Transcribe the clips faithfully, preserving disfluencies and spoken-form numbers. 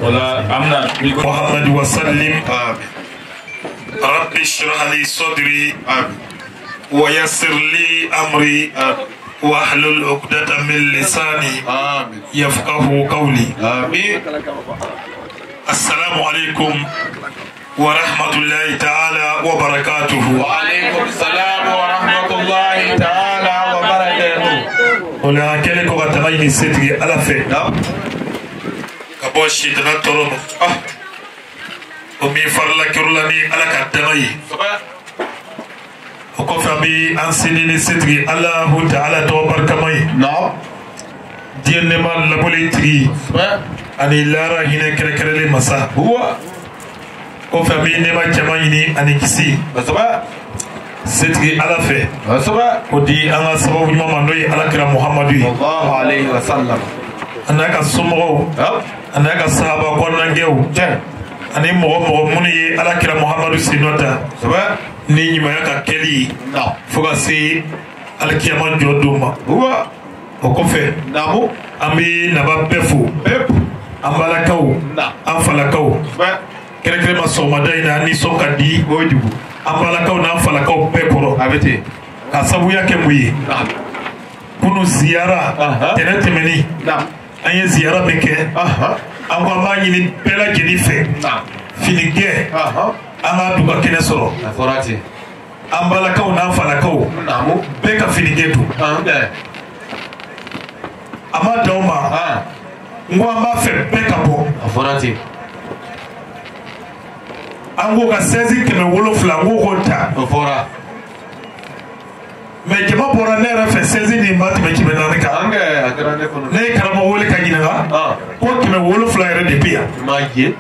ولا أمنا محمد وسلم رب اشرح لي صدري ويسر لي أمري واحلل عقدة من لساني يفقه قولي السلام عليكم ورحمة الله تعالى وبركاته. وعليكم السلام ورحمة الله تعالى وبركاته. ولا كلك وقتمين ستري على فين كبوشي تنطرون آه ومي فرلا كرلاني على كتمي وكفى بي أنسيني ستري الله تعالى توبركمي نعم دين نمان لبوليتري أني لارا هنا كركرلي مسا هو وكفى بي نمان جمعيني أني كسي ستري على فين ودي أنا سبب ماما نوي على كرام محمد الله عليه وسلم أنا كسمعو أنا كسابا كونان جيو أنا مغو مغو مني على كرام محمد سينوتا ni nyima yaka keli no foga si alkiyama joduma huwa okofe namu ami naba pefu pep ambalakaw na amfalakaw ba kere kere ma soma daina ni soka di ojubu ambalakaw na amfalakaw pekoro abete asabu yake muyi kunu ziyara tena temeni na anye ziyara beke aha angwa manyini pela jenife na filige aha anga duka kene soro aforati ambalakaw na amfalakaw namu beka filige tu ande ama dauma ah ngwa ma fe beka bo aforati ango ka seize keme wolofla ngo konta afora me jama bora ne ra fe seize ni mat me kime na ka ange akarande kono ne karama wole ka gina ga ah ko keme wolofla re de pia magie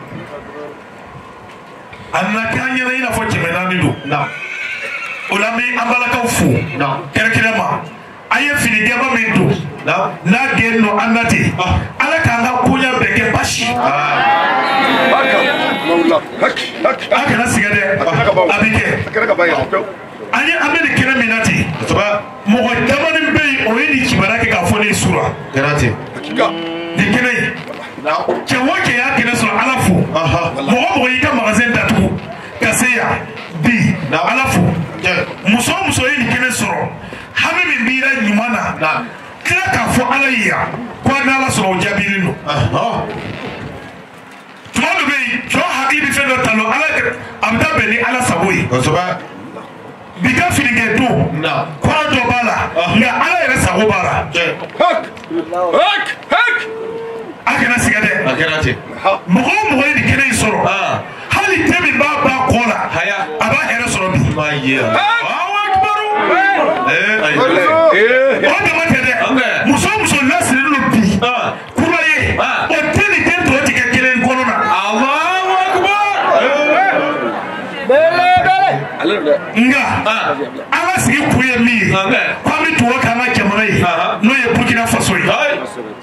anna kanya na ina fo kime na ni do na olami ambala ka fu na kere kere ma aye fini de ba me do na na genno annati ala ka nga kunya beke bashi Baka maula hak hak aka na sigade abike akara ka baya ani amene kene minati soba mo ko tamani be o yini kibarake ka fo ni sura garate hakika ni kene na ke woke ya kene sura alafu aha mo mo yi ka magazine datu kaseya bi na alafu je muso muso yini kene sura hame min bira nyumana na kila ka fo alayya ko na la sura jabirino aha tumalu be jo hakibi fendo talo ala amda be ni ala saboyi soba bika filige to na kwa do bala nga ala yere sago bara je hak hak hak aka na sigade akarate mogo mogo ni kene soro ah hali temi ba ba kola haya aba here soro bi magie Allahu akbaru eh ay eh o de mate de muso muso lasiri lo bi ah kuraye Ah. o teni ten to tige kene kono na Allahu akbar bele bele alhamdulillah nga ah ala sigi kuye mi Amen. kwa mi tuwa kana jamana yi Aha. no ye Burkina Faso yi ay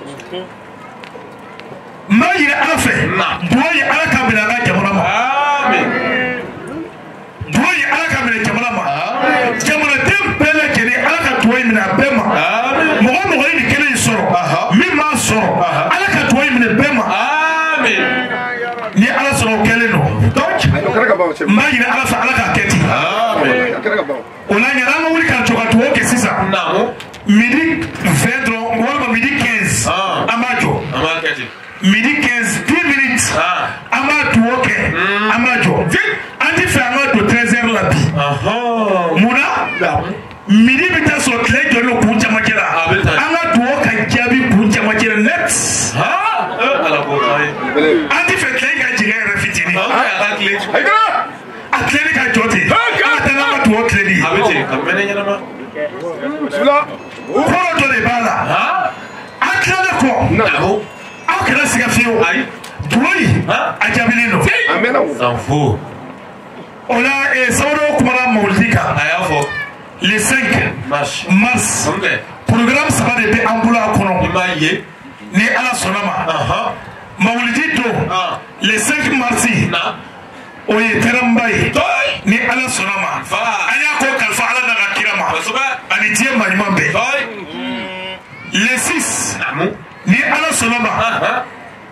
ma yire ala fe Na. duwa ye ala ka bila ala jamana ma amen duwa ye ala ka bila jamana ma amen jamana den bɛɛ lajɛlen ala ka duwa in minɛ a bɛɛ ma amen mɔgɔ mɔgɔ ye nin kelen in sɔrɔ Aha. min m'a sɔrɔ Aha. ala ka duwa in minɛ bɛɛ ma amen ni ala sɔrɔ o kɛlen don donc akara ka bawo n b'a ɲini ala fɛ ala k'a kɛ ten amen akara ka bawo o la ɲana an ka wuli k'an jɔ ka duwawu kɛ sisan namu midi vingt dɔrɔn walima midi quinze Ah. an b'a jɔ amakati midi quinze dix minutes ah an b'a duwawu kɛ an b'a jɔ an ti fɛ an ka don treize heures la bi aha munna midi bɛ taa sɔrɔ tile jɔlen don kun camancɛ la A bɛ taa. an ka duwawu ka jaabi kun camancɛ la net ha ala ko ay bele an ti fɛ tile ka jigin yɛrɛ fitinin ah akle hakika a tilenni ka jɔ ten an ka taa n'an ka duwawu tilenni ye abete kamene nyama bismillah kɔrɔ dɔ de b'a la ha an tilalen kɔ namu aw kana siga fiyewu ay duwawu in Ah. a jaabinen don amena sanfo o la eh, sababu kumana mawulidi kan aya fo le cinq marche mars okay programme saba de bɛ an bolo a kɔnɔ imaye ni ala sɔnna ma aha mawulidi don ah le cinq mars na o ye tɛrɛnba ye toy ni ala sɔnna ma fa an y'a ko kalifa ala n'a ka kira ma soba ani diɲɛ maɲuman bɛɛ toy le six namu ni ala sɔnna ma aha an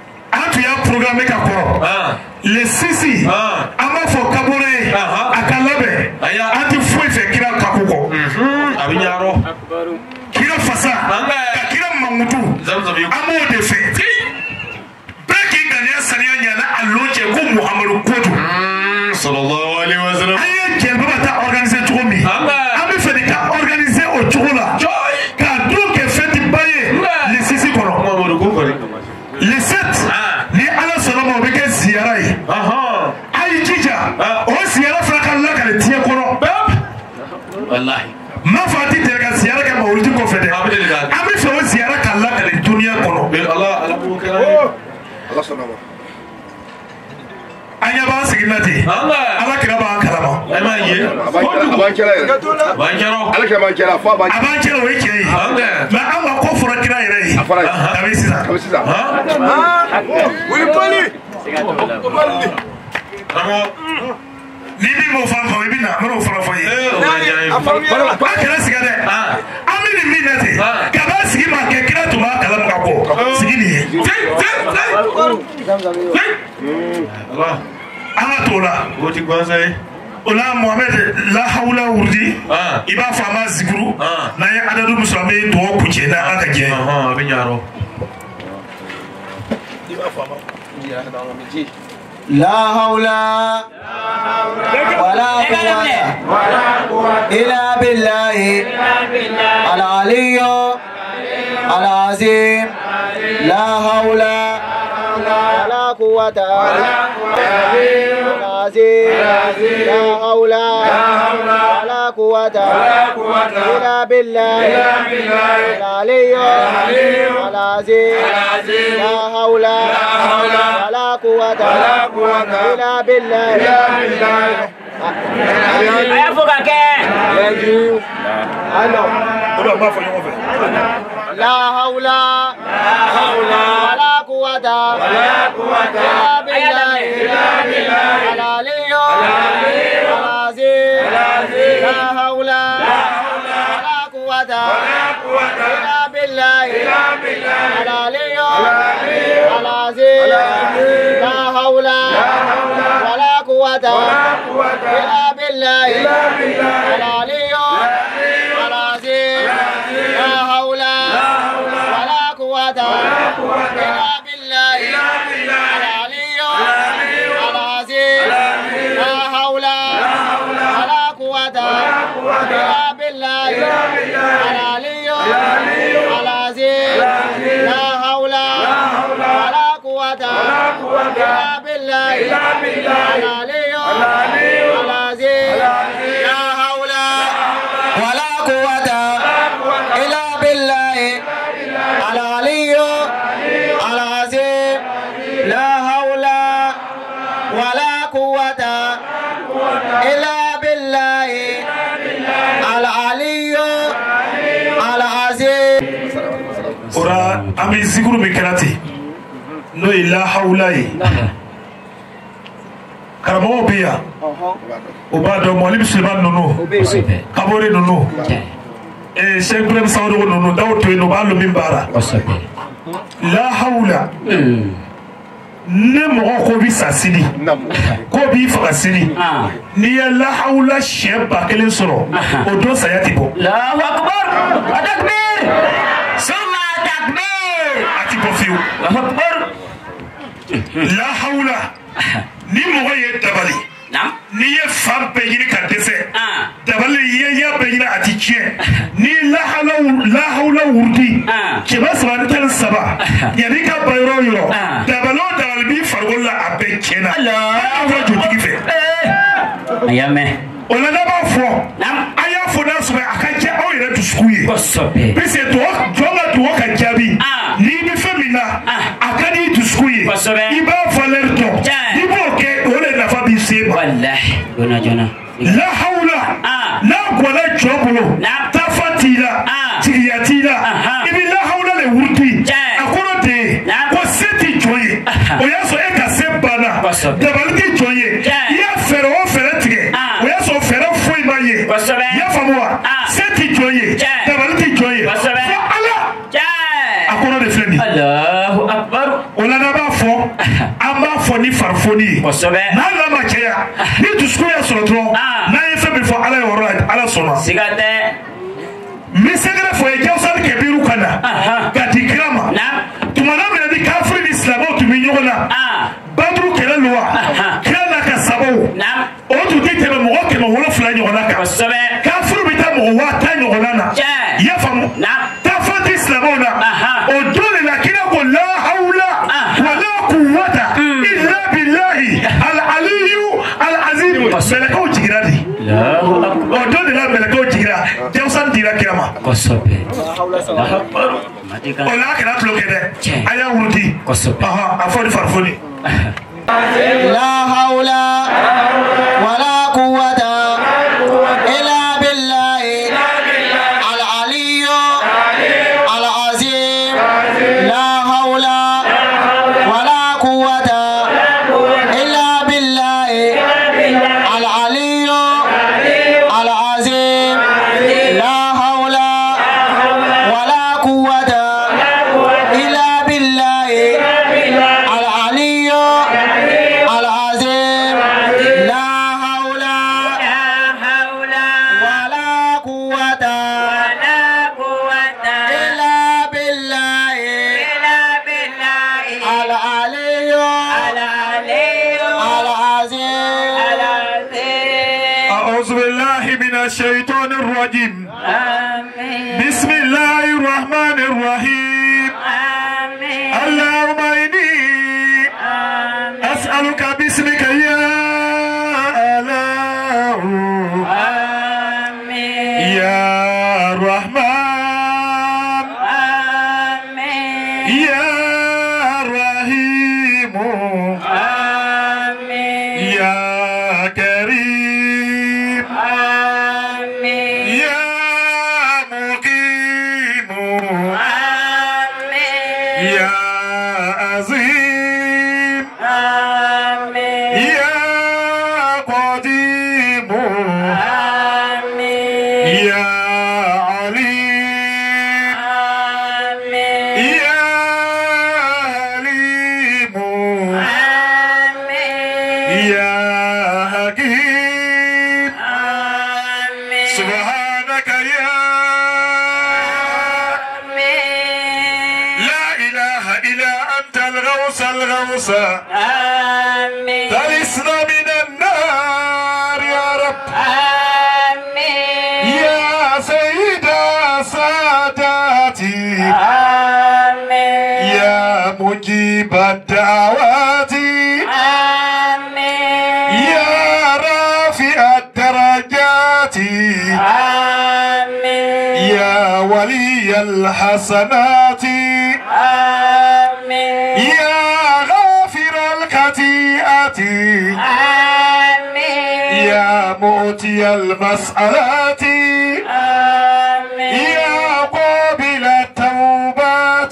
tu y'a programmé ka kɔrɔ le sisi an b'a fɔ kabore a ka labɛn an ti foyi fɛ kira kako kɔ a bɛ ɲarɔ kira fasa ka kira mankutu an b'o de fɛ bɛɛ k'i ŋaniya saniya ɲana a lon cɛ ko muhamadu kodu sallallahu alaihi wa sallam an ye jɛnɛba ta organiser cogo min an bɛ fɛ de ka organiser o cogo la k'a don kɛ fɛti ba ye le sisi kɔnɔ muhamadu ko kɔni le sept ni ala sɔnna ma o bɛ kɛ ziyara ye a y'i jija o ziyara fana ka lakale tiɲɛ kɔnɔ wallahi ma fa ti tɛrɛ ka ziyara kɛ mawuludi kɔfɛ dɛ an bɛ fɛ o ziyara ka lakale duniya kɔnɔ ala ala b'o kɛ ala sɔnna ma an ɲɛ b'an sigina ten ala kira b'an kalama e m'a ye a b'an cɛla yɛrɛ a b'an ɲarɔ ala kira b'an cɛla fo a b'an a b'an cɛla o ye tiɲɛ ye mɛ an ka ko fɔra kira yɛrɛ ye a fɔra ye a bɛ sisan a bɛ sisan wuli pali karamɔgɔ ni min m'o fɔ an fa i bɛ na n bɛn'o fɔlɔ fɔ i ye a kɛra siga dɛ an bɛ nin min na ten ka b'a sigi ma kɛ kira tun b'a kalama ka bɔ sigi nin ye an ka t'o la o ti gansan ye o la Mohamed lahawula wurudi i b'a fɔ an b'a zikuru n'an ye adadu min sɔrɔ an bɛ dugawu kuncɛ n'an ka jɛ a bɛ ɲarɔ لا حول ولا قوة إلا بالله العلي العظيم لا حول ولا قوة العظيم لا حول ولا قوة إلا بالله العلي العظيم لا حول ولا قوة إلا بالله Ayah buka ke? لا حول ولا قوة إلا بالله العلي العظيم لا حول ولا قوة إلا بالله العلي العظيم لا حول ولا قوة إلا بالله العلي العظيم لا حول ولا قوة إلا بالله العلي العظيم لا حول ولا قوة إلا بالله العلي العظيم لا حول ولا قوة إلا بالله العلي العظيم لا حول ولا قوة إلا بالله العلي العظيم لا حول ولا قوة إلا بالله العلي العظيم. ora an bɛ zikuru min kɛra ten n'o ye lahawula ye karamɔgɔw bɛ yan o b'a dɔn mɔli bisimila ninnu kabore ninnu ee sɛk ibrahim sawadogo ninnu daw to yen nɔ u b'a lɔn min baara lahawula ne mɔgɔ ko bi sa sini ko b'i faga sini n'i ye lahawula siɲɛ ba kelen sɔrɔ o don saya ti bɔ. Allahu Akbar. Takbir. Summa takbir. a ti bɔ fiyewu. Allahu Akbar. lahawula ni mɔgɔ ye dabali Naam. n'i ye fan bɛɛ ɲini ka dɛsɛ dabali ye ya bɛɛ ɲini a ti tiɲɛ n'i ye lahawula wurudi kɛmɛ saba ni tan ni saba yanni ka ba yɔrɔ o yɔrɔ dabali o dabali b'i farikolo la a bɛɛ tiɲɛna a fɔ jotigi fɛ. A y'a mɛn. o la n'a b'a fɔ Naam. a y'a fɔ n'a sɔrɔ a ka diya aw yɛrɛ dusukun ye Kosɛbɛ. parce que jɔn ka dugawu ka jaabi n'i bɛ fɛn min na a ka di dusukun ye Kosɛbɛ. i b'a valeur dɔn i b'o kɛ o de nafa b'i se ma. Wallahi. Jona jona. lahawula n'a gɔnna jɔ bolo tafa t'i la tigiya t'i la i bɛ lahawula de wurudi a kɔrɔ de ye ko se t'i jɔn ye o y'a sɔrɔ e ka se banna dabali t'i jɔn ye i y'a fɛɛrɛ o fɛɛrɛ tigɛ o y'a sɔrɔ fɛɛrɛ foyi ma ye i y'a faamu wa se t'i jɔn ye dabali t'i jɔn ye fo ala a kɔrɔ de filɛ nin ye. Allahu Akbar. o la n'a b'a fɔ fɔ ni farifoni kosɛbɛ n'a lama cɛya ni dusukun y'a sɔrɔ dɔrɔn n'a ye fɛn min fɔ ala ye o yɔrɔ la ala sɔnna siga tɛ n bɛ sɛgɛrɛ fɔ ye jawusani kɛbiru ka na ka di kira ma tuma na minɛ ni kafiri ni silamɛw tun bɛ ɲɔgɔn na baduru kɛlɛ don wa kira n'a ka sababu o tun tɛ tɛmɛ mɔgɔ kɛmɛ wolonfila ɲɔgɔnna kan kafiri bɛ taa mɔgɔ waa tan ɲɔgɔnna na i y'a faamu tafan tɛ silamɛw na o don de la kira ko la hawla wala quwwata illa billahi al aliyu al azim mɛlɛkɛw jigira de o don de la mɛlɛkɛw jigira jawusani dira kira ma kosɛbɛ o la a kɛra tulo kɛ dɛ a y'a wuruti a fɔ ni farifoni لا حول ولا قوة إلا بالله العلي العظيم لا حول ولا قوة إلا بالله العلي العظيم لا حول ولا قوة إلا بالله العلي العظيم لا حول ولا قوة إلا بالله العلي العظيم أعوذ بالله من الشيطان الرجيم بسم الله الرحمن الرحيم اللهم إني أسألك باسمك يا الله يا رحمن يا رحيم يا كريم يا مقيم يا عظيم يا قديم يا عليم يا حليم يا حكيم سبحانك يا لا إله إلا أنت الغوث الغوث تلسنا من النار يا رب يا سيدة ساداتي يا مجيب الدعوات يا رافع الدرجات يا ولي الحسنات يا غافر الخطيئات يا مؤتي المسألات يا قابل التوبات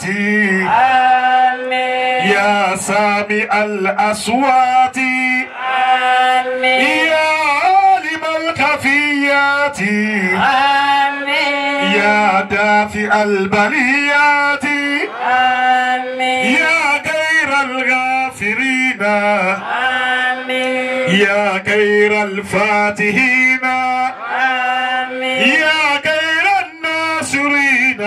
يا سامع الأصوات يا عالم الخفيات يا دافع البليات يا غير الغافرين يا غير الفاتحين يا غير الناصرين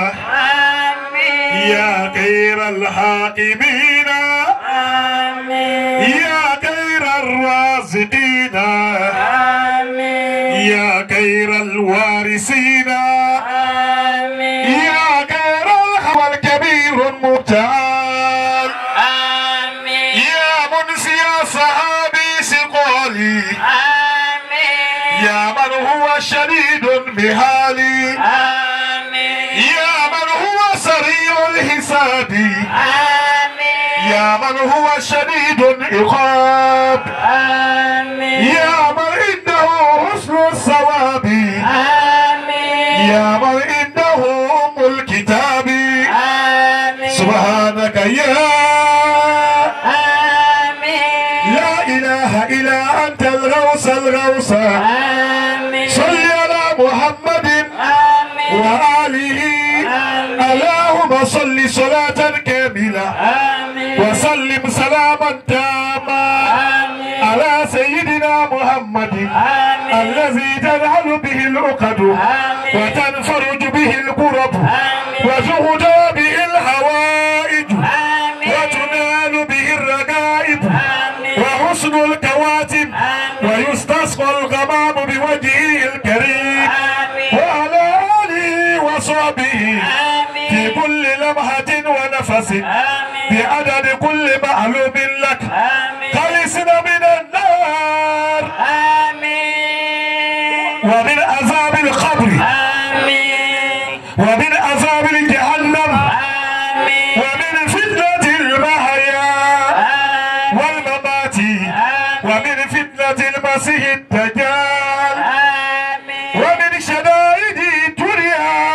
يا غير الحاكمين يا غير الرازقين يا غير الوارثين يا غير الهوى الكبير المبتعال يا منسي صحابي سقالي يا من هو شديد بحالي يا من هو سريع الحساب يا من هو شديد العقاب يا من عنده حسن الثواب يا من عنده أم الكتاب سبحانك يا لا إله إلا أنت الغوث الغوث صل على محمد وآله اللهم صل صلاة كاملة وسلم سلاما تاما وتنهل به العقد وتنفرج به الكرب وتهدى به الهوائج وتنال به الرقائب وحسن الكواتب ويستسقى الغمام بوجهه الكريم وعلى آله وصحبه في كل لمحة ونفس بعدد كل معلوم لك خلصنا من النار ومن عذاب القبر ومن عذاب جهنم ومن فتنة المحيا والممات ومن فتنة المسيح الدجال ومن شدائد الدنيا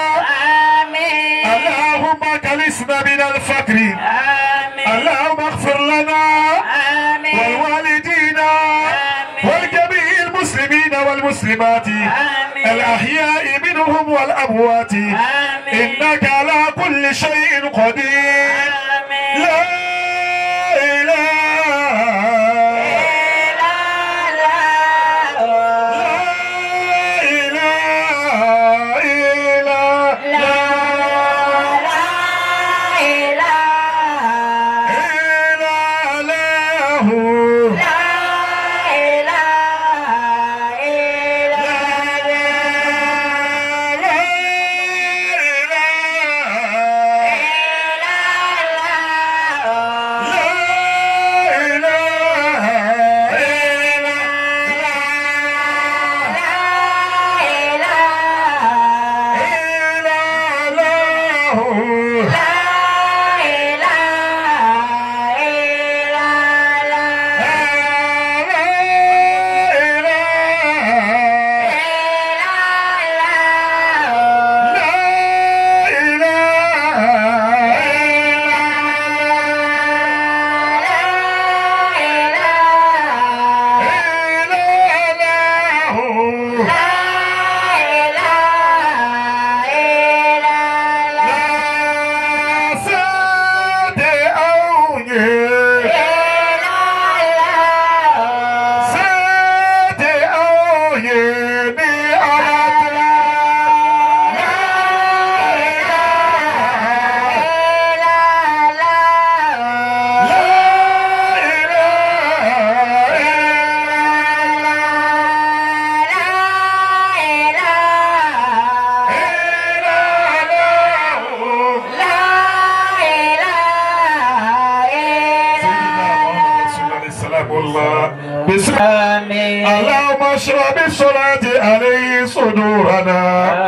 اللهم كلسنا من الفقر اللهم اغفر لنا والوالدين والجميع المسلمين والمسلمات الأحياء منهم والأموات إنك على كل شيء قدير لا اللهم اشرح بالصلاة عليه صدورنا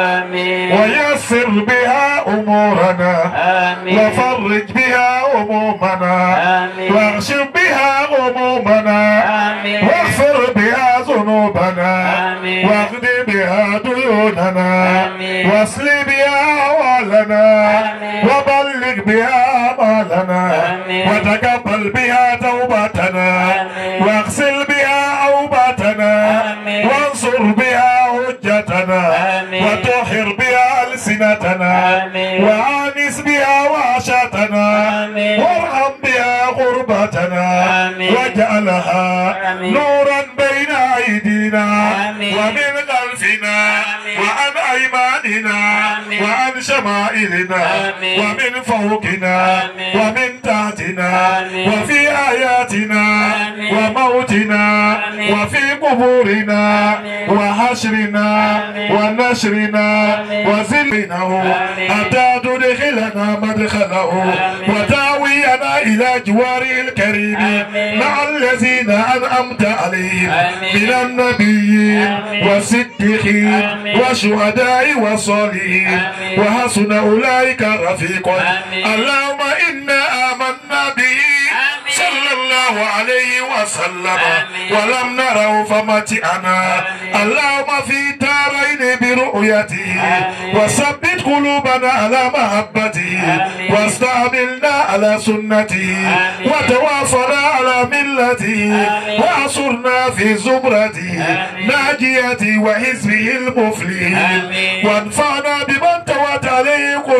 ويسر بها أمورنا وفرج بها همومنا واغشر بها غمومنا واغفر بها ذنوبنا واغد بها ديوننا واسل بها أحوالنا وبلغ بها آمالنا وتقبل بها توبتنا واغسل بها أوباتنا وانصر بها حجتنا وطهر بها ألسنتنا وآنس بها وحشتنا وارحم بها غربتنا واجعلها نورا بين أيدينا ومن خلفنا وعن أيماننا وعن شمائلنا ومن فوقنا ومن تحتنا وفي آياتنا وموتنا وفي قبورنا وحشرنا ونشرنا وزلنه حتى تدخلنا مدخله وتاوينا إلى جواره الكريم مع الذين أنعمت عليهم من النبيين والصديقين والشهداء والصالحين وحسن أولئك رفيقا. اللهم إنا آمنا به صلى الله عليه وسلم ولم نره فمتعنا. اللهم في دارين برؤيته وثبت قلوبنا على محبته واستعملنا على سنته وتوافنا على ملته وأصرنا في زمرته ناجيته وحزبه المفلح وانفعنا بمن توت عليه